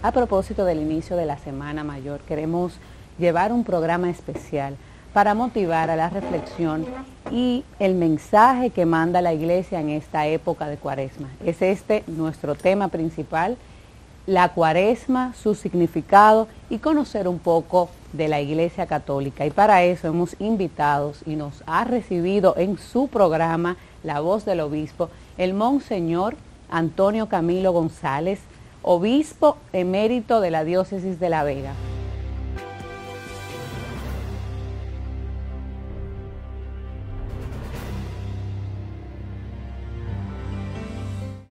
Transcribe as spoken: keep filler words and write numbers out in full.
A propósito del inicio de la Semana Mayor, queremos llevar un programa especial para motivar a la reflexión y el mensaje que manda la Iglesia en esta época de Cuaresma. Es este nuestro tema principal, la Cuaresma, su significado y conocer un poco de la Iglesia Católica. Y para eso hemos invitado y nos ha recibido en su programa La Voz del Obispo, el Monseñor Antonio Camilo González, obispo emérito de la Diócesis de La Vega.